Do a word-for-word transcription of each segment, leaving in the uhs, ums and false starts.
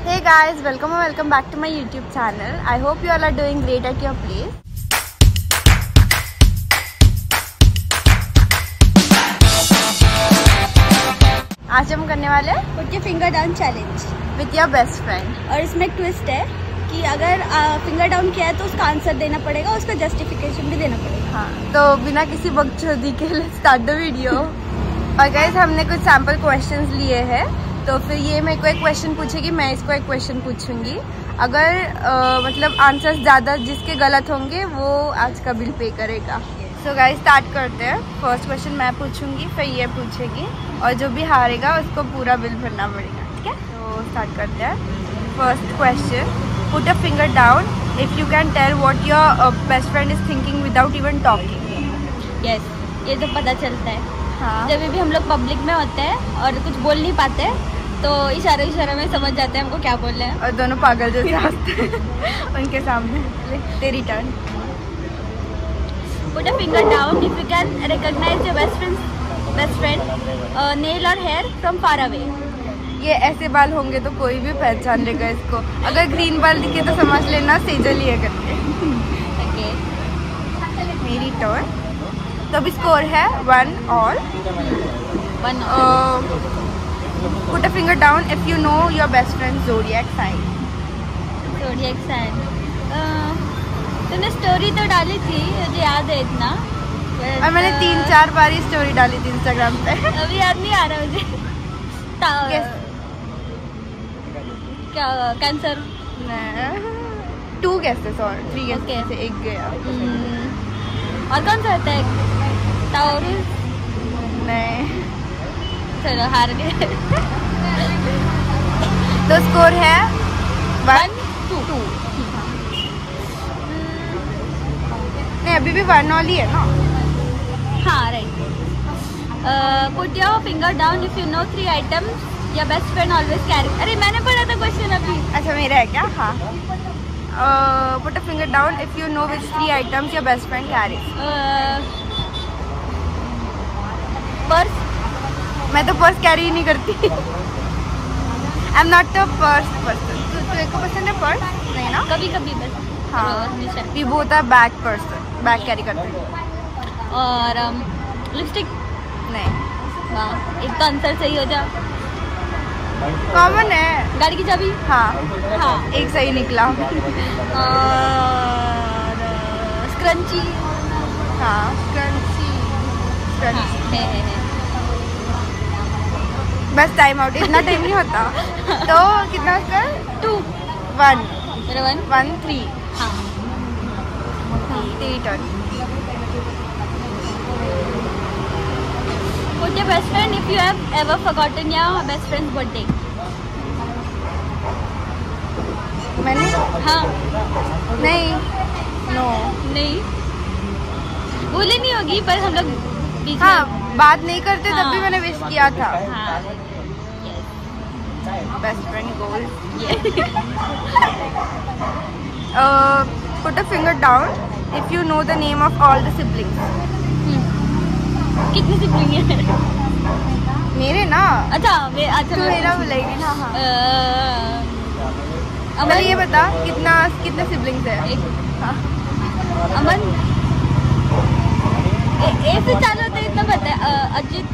Hey guys, welcome and welcome back to my YouTube channel. I hope you all are doing great at your place. आज हम करने वाले हैं put your finger down challenge with your best friend. और इसमें एक twist है कि अगर फिंगर डाउन किया है तो उसका आंसर देना पड़ेगा, उसका जस्टिफिकेशन भी देना पड़ेगा। हाँ, तो बिना किसी बकचोदी के लेट्स स्टार्ट द वीडियो। और गाइस, हमने कुछ सैम्पल क्वेश्चंस लिए हैं, तो फिर ये मेरे को एक क्वेश्चन पूछेगी, मैं इसको एक क्वेश्चन पूछूंगी। अगर आ, मतलब आंसर्स ज़्यादा जिसके गलत होंगे वो आज का बिल पे करेगा। सो गाइस, स्टार्ट करते हैं। फर्स्ट क्वेश्चन मैं पूछूंगी, फिर ये पूछेगी, और जो भी हारेगा उसको पूरा बिल भरना पड़ेगा, ठीक है? तो स्टार्ट करते हैं। First question, put a finger down if you can tell what your best friend is thinking without even talking. Yes, ये तो पता चलता है। हाँ, जब भी हम लोग पब्लिक में होते हैं और कुछ बोल नहीं पाते तो इशारे इशारे में समझ जाते हैं हमको क्या बोल रहे हैं, और दोनों पागल जैसे हंसते हैं उनके सामने। तेरी turn. Put a finger down if you can recognize your best friend best friend nail और हेयर फ्रॉम फार अवे। ये ऐसे बाल होंगे तो कोई भी पहचान लेगा इसको। अगर ग्रीन बाल दिखे तो समझ लेना सेजल ही है करके। ओके, मेरी टर्न। तो अभी स्कोर है one all. One put a finger down if you know your best friend zodiac sign. Zodiac sign. तूने स्टोरी तो डाली थी, मुझे याद है इतना, और मैंने तीन चार बार ही स्टोरी डाली थी इंस्टाग्राम पे। अभी याद नहीं आ रहा मुझे। क्या कैंसर? टू गेसेस और थ्री गेसेस Okay. से एक गया। और कौन सा होता है? टाउरस? नहीं, चलो हार गए। तो स्कोर है वन टू टू। नहीं, अभी भी वन ऑल ही है ना। हाँ, right. Put your finger down if you know three items your best friend always carry. अरे मैंने पढ़ा था क्वेश्चन अभी। अच्छा, मेरा है क्या? हाँ। Put a finger down if you know which three items your best friend carry. Purse? मैं तो पर्स कैरी ही नहीं करती। I am not a purse person. तो एक को पसंद है पर्स? नहीं ना। कभी कभी बस। हाँ, हमेशा। We both are bag person, bag carry करते हैं। और लिपस्टिक? नहीं। वाह, एक तो आंसर सही हो जा। कॉमन है। गाड़ी की चाबी? हाँ हाँ। एक सही निकला। और स्क्रंची? हाँ, स्क्रंची। हाँ, है, है, है। बस टाइम आउट, इतना टाइम नहीं होता। तो कितना कर? टू। वन मेरा वन। One three. हाँ। तेरी turn. Put your best friend if you have ever forgotten your best friend's birthday. मैंने? हाँ। नहीं। नो। नहीं, भूली नहीं होगी, पर हम लोग बीच हाँ, में। बात नहीं करते तब हाँ। भी मैंने विश किया था। हाँ। Best friend goal. Yes. Put a finger down if you know the name of all the siblings. कितनी सिबलिंग है? मेरे ना। अच्छा, वे अच्छा तो मैं मेरा पूछूं। बोलेगी ना। हाँ, अ, पहले ये अमन? बता कितना कितने सिबलिंग्स है? एक। हाँ। अमन? ए, ए से चालू होता है, इतना पता है। अ, अजित?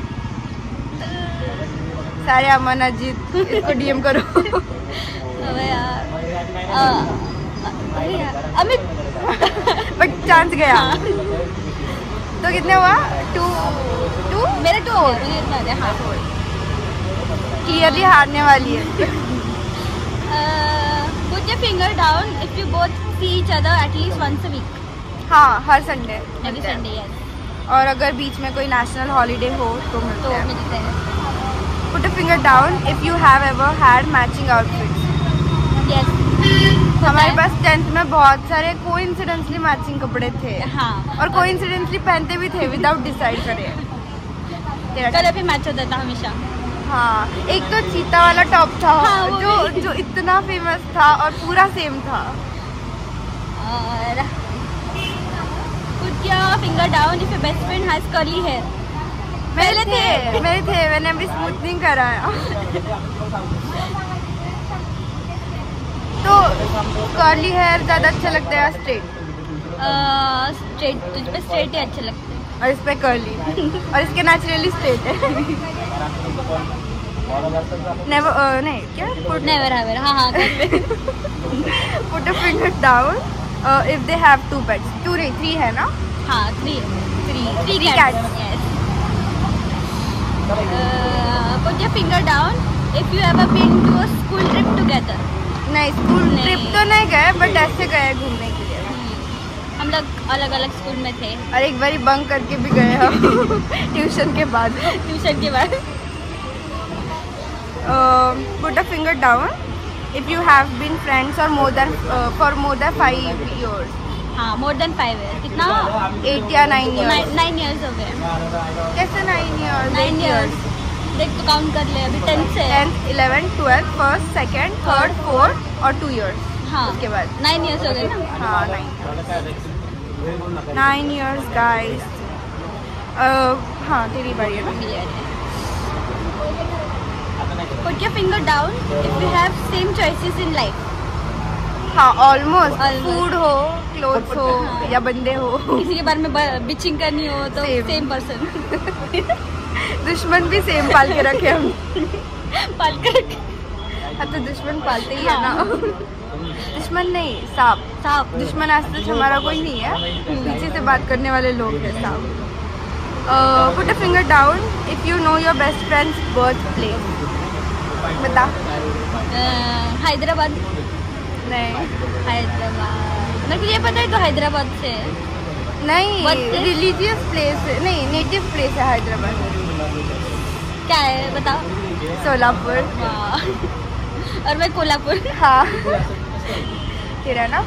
सारे अमन अजीत, इसको डीएम करो। अबे यार। अ, अरे यार, अमित। बट चांस गया। हाँ। तो कितने हुआ? टू टू मेरे टू हो गए, मुझे इतना आ गया। हाँ। क्लियरली हारने वाली है। Put your finger down if you both see each other at least once a week. हाँ, हर संडे। Every Sunday, yes. और अगर बीच में कोई नेशनल हॉलीडे हो तो तो मिलते हैं। मिलते हैं। Put a finger down if you have ever had matching outfits. Yes. हमारे पास टेंथ में बहुत सारे कोइंसिडेंटली मैचिंग कपड़े थे। हाँ। और कोइंसिडेंटली पहनते भी थे विदाउट डिसाइड करे। तेरा कलर भी मैच होता था हमेशा। हाँ, एक तो चीता वाला टॉप था। हाँ, वो जो भी। जो इतना फेमस था और पूरा सेम था। और put your finger down if your best friend has curly hair. मेरे थे मेरे थे मैंने अभी स्मूथनिंग कराया। एग्जाम्पल। कर्ली हेयर ज्यादा अच्छा लगता है या स्ट्रेट? स्ट्रेट, तुझ पे स्ट्रेट ही अच्छे लगते हैं। और इस पे कर्ली और इसके नेचुरली स्ट्रेट है। नेवर uh, नहीं क्या नेवर हैवर, हाँ हाँ कर ले। Put a finger down if they have two pets. Two नहीं थ्री है ना? हाँ three three three cats. cats. Yes. Uh, put your finger down if you ever been to a school trip together. नहीं school नहीं। Trip तो नहीं गए but ऐसे गए घूमने के लिए। हम लोग अलग अलग स्कूल में थे। और एक बारी बंक करके भी गए हम ट्यूशन के बाद। ट्यूशन के बाद। Put a finger down if you have been friends और more than for more than five years. हाँ मोर देन फाइव है। कितना? एट या नाइन ईयर्स। नाइन ईयर्स हो गए। कैसे नाइन ईयर्स? नाइन ईयर्स देख तो काउंट कर ले, अभी टेंथ से। Tenth eleven twelfth first second third fourth और टू ईयर्स। हाँ उसके बाद नाइन ईयर्स हो गए ना। हाँ नाइन नाइन ईयर्स गाइस। हाँ तेरी बारी है ना? Put your finger down if you have same choices in life. हाँ ऑलमोस्ट। Almost. फूड हो, क्लोथ्स हो हाँ। या बंदे हो। किसी के बारे में बिचिंग करनी हो तो Same. Same person. दुश्मन भी सेम पाल के रखे हम। पाल कर रखे। हाँ तो दुश्मन पालते ही है ना। हाँ। दुश्मन नहीं सांप। सांप। दुश्मन आज तक हमारा कोई नहीं है, पीछे से बात करने वाले लोग हैं सांप। Put a finger down if you know your best friend's birth place. बता। हैदराबाद। नहीं हैदराबाद मेरे को ये पता है तो हैदराबाद से। नहीं What is? रिलीजियस प्लेस नहीं, नेटिव प्लेस है हैदराबाद। क्या है बताओ। सोलापुर। वाह। और मैं कोल्हापुर। हाँ तेरा ना?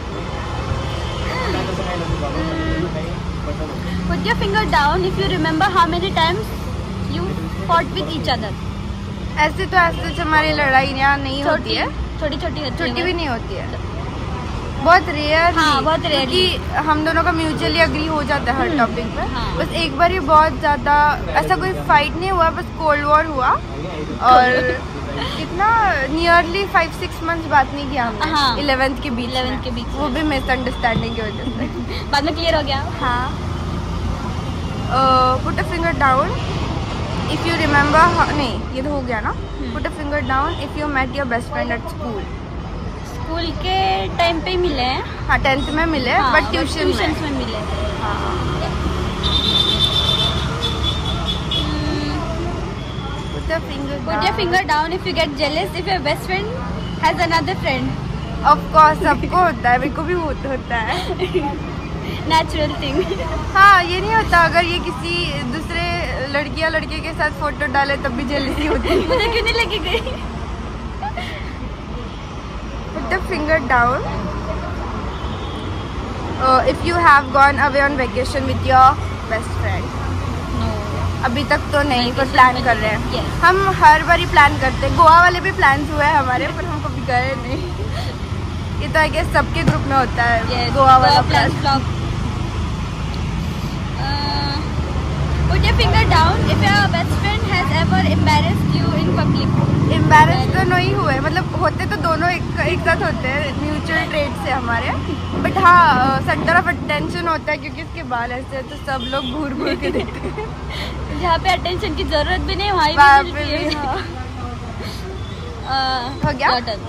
Put your finger down if you remember how many times you fought with each other. ऐसे तो ऐसे हमारी लड़ाई यहाँ नहीं होती है, छोटी छोटी होती है। छोटी भी नहीं होती है, बहुत रेयर। हाँ, बहुत rarely। कि हम दोनों का म्यूचुअली अग्री हो जाता है हर टॉपिक पे। हाँ। बस एक बार ही बहुत ज्यादा ऐसा कोई फाइट नहीं हुआ, बस कोल्ड वॉर हुआ और कितना नियरली फाइव सिक्स मंथ्स बात नहीं किया हमने। हाँ। इलेवेंथ के बीच इलेवेंथ में। के बीच वो भी मिसअंडरस्टैंडिंग की वजह से। बाद में क्लियर हो गया। हाँ। Put a finger down if you remember. नहीं ये तो हो गया ना। Put a finger down if you met your best friend at school. School के टाइम पे मिले हैं। हाँ टेंथ में मिले हाँ, बट ट्यूशन ट्यूशन में। में मिले। Put a finger Put your down. finger down if you get jealous if your best friend has another friend. Of course सबको होता है, मेरे को भी होता होता है। Natural thing. हाँ ये नहीं होता अगर ये किसी दूसरे लड़की या लड़के के साथ फोटो डाले तब भी जेलसी होती है। मुझे क्यों नहीं लगी गई? Put the finger down uh, if you have gone away on vacation with your best friend. No. अभी तक तो नहीं, पर Vacation प्लान में- कर रहे हैं। Yes. हम हर बार ही प्लान करते हैं, गोवा वाले भी प्लान हुए हैं हमारे, पर हम कभी गए नहीं। ये तो आई गेस सबके ग्रुप में होता है। Yes. गोवा वाला plans plan. flop. Uh, put your finger down if your best friend has ever embarrassed you in public. Embarrass तो नहीं हुए, मतलब होते तो दोनों एक एक साथ होते हैं, म्यूचुअल ट्रेड से हमारे। बट हाँ सेंटर ऑफ अटेंशन होता है क्योंकि इसके बाल ऐसे हैं, तो सब लोग घूर घूर के देखते हैं। जहाँ पे अटेंशन की जरूरत भी नहीं वहाँ वहाँ भी पे मिलती भी, है। हाँ। Uh, हो गया? your turn.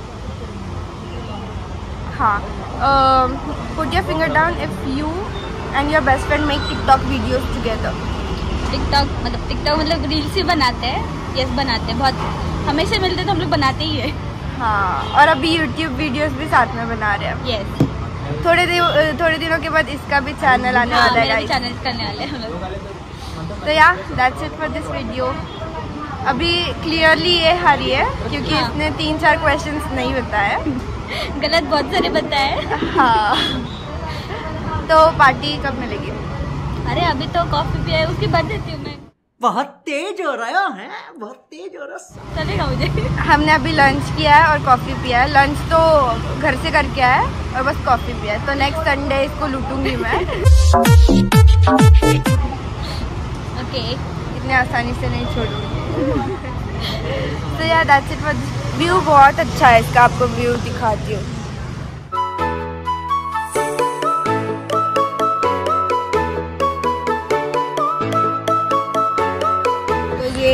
हाँ put your finger down if you and your best friend make TikTok videos together. TikTok मतलब टिकटॉक मतलब रील्स ही बनाते हैं। यस बनाते हैं, बहुत हमेशा मिलते तो हम लोग बनाते ही है। हाँ और अभी यूट्यूब वीडियोस भी साथ में बना रहे हैं। यस। थोड़े दिन थोड़े दिनों के बाद इसका भी चैनल आने हाँ, वाला है मेरा भी guys। चैनल करने वाले हैं हम लोग। तो yeah that's it for this video. अभी क्लियरली ये हारी है क्योंकि हाँ। इसने तीन चार क्वेश्चंस नहीं बताए। गलत बहुत सारे बताए। हाँ तो पार्टी कब मिलेगी? अरे अभी तो कॉफी पिया है, उसकी बात देती हूँ मैं। बहुत तेज हो रहा है, बहुत तेज हो रहा है। चलेगा मुझे। हमने अभी लंच किया है और कॉफ़ी पिया है। लंच तो घर से करके आया है और बस कॉफ़ी पिया है, तो नेक्स्ट संडे इसको लूटूंगी मैं। ओके। इतने आसानी से नहीं छोड़ूंगी। तो यार दैट्स इट फॉर व्यू बहुत अच्छा है इसका, आपको व्यू दिखाती हूँ।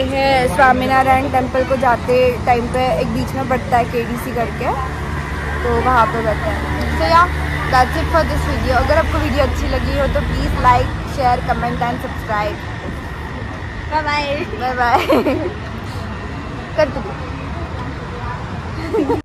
है स्वामीनारायण टेम्पल को जाते टाइम पे एक बीच में पड़ता है केडीसी करके, तो वहाँ पे बैठे हैं। तो yeah that's it for this video. अगर आपको वीडियो अच्छी लगी हो तो please like share comment and subscribe. Bye bye bye bye कर दो।